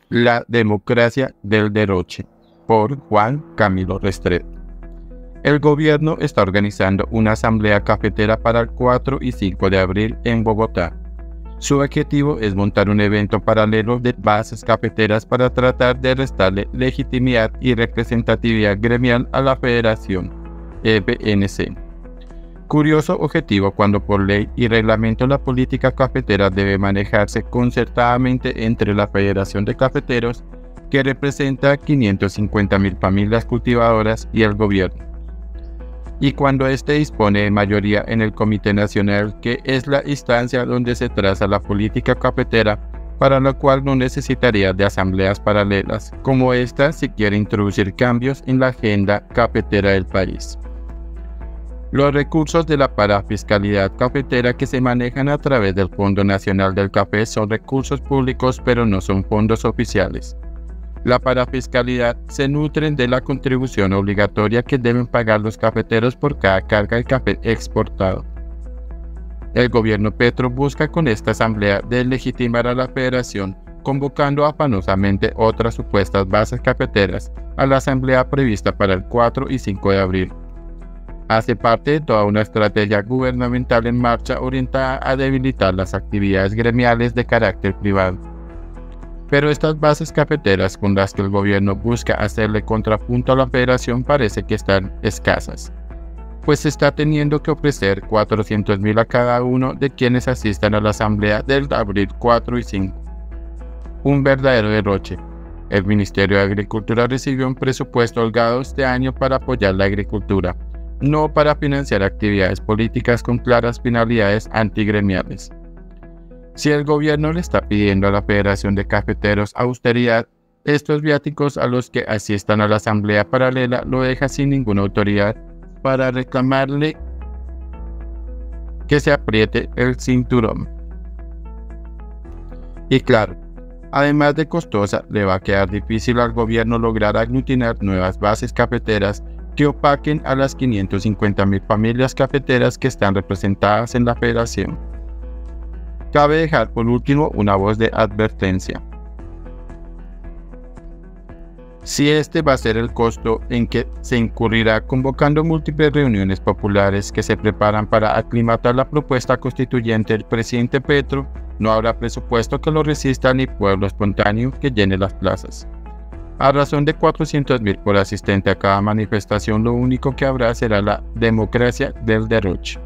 La democracia del derroche, por Juan Camilo Restrepo. El gobierno está organizando una asamblea cafetera para el 4 y 5 de abril en Bogotá. Su objetivo es montar un evento paralelo de bases cafeteras para tratar de restarle legitimidad y representatividad gremial a la Federación FNC. Curioso objetivo cuando por ley y reglamento la política cafetera debe manejarse concertadamente entre la Federación de Cafeteros, que representa 550.000 familias cultivadoras, y el gobierno. Y cuando éste dispone de mayoría en el Comité Nacional, que es la instancia donde se traza la política cafetera, para la cual no necesitaría de asambleas paralelas, como esta si quiere introducir cambios en la agenda cafetera del país. Los recursos de la parafiscalidad cafetera que se manejan a través del Fondo Nacional del Café son recursos públicos, pero no son fondos oficiales. La parafiscalidad se nutren de la contribución obligatoria que deben pagar los cafeteros por cada carga de café exportado. El gobierno Petro busca con esta asamblea deslegitimar a la federación, convocando afanosamente otras supuestas bases cafeteras a la asamblea prevista para el 4 y 5 de abril. Hace parte de toda una estrategia gubernamental en marcha orientada a debilitar las actividades gremiales de carácter privado. Pero estas bases cafeteras con las que el gobierno busca hacerle contrapunto a la federación parece que están escasas, pues se está teniendo que ofrecer 400.000 a cada uno de quienes asistan a la asamblea del abril 4 y 5. Un verdadero derroche. El Ministerio de Agricultura recibió un presupuesto holgado este año para apoyar la agricultura, no para financiar actividades políticas con claras finalidades antigremiales. Si el gobierno le está pidiendo a la Federación de Cafeteros austeridad, estos viáticos a los que asistan a la asamblea paralela lo deja sin ninguna autoridad para reclamarle que se apriete el cinturón. Y claro, además de costosa, le va a quedar difícil al gobierno lograr aglutinar nuevas bases cafeteras que opaquen a las 550.000 familias cafeteras que están representadas en la federación. Cabe dejar por último una voz de advertencia. Si este va a ser el costo en que se incurrirá convocando múltiples reuniones populares que se preparan para aclimatar la propuesta constituyente del presidente Petro, no habrá presupuesto que lo resista ni pueblo espontáneo que llene las plazas. A razón de 400.000 por asistente a cada manifestación, lo único que habrá será la democracia del derroche.